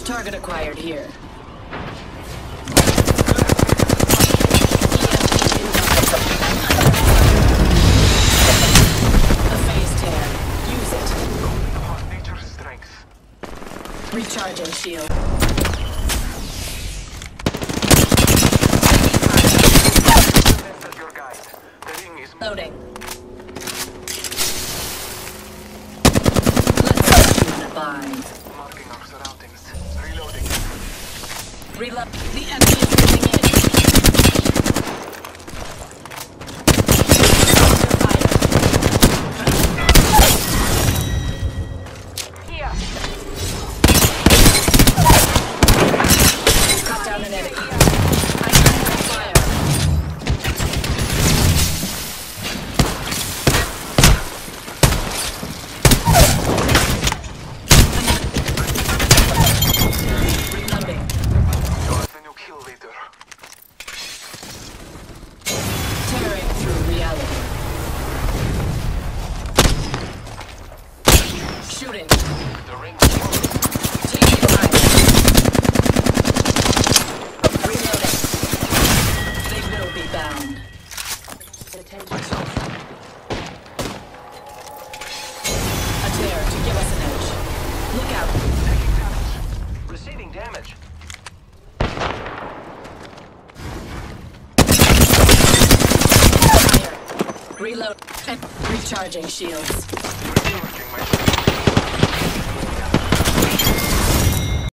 Target acquired here. A phase tear. Use it. Nature's strength. Recharging shield. This is your guide. The ring is Loading. Let's put you in a bind. marking our surroundings. Reloading. Reload. The enemy is moving in. Here. Cut down an enemy. I'm under fire. Reloading. You're the new kill leader. Tearing through reality. Shooting. The ring is close. Taking fire. Reloading. They will be bound. Attention. A tear to give us an edge. Look out. Taking damage. Receiving damage. Fire. Reload. And recharging shields. Recharging my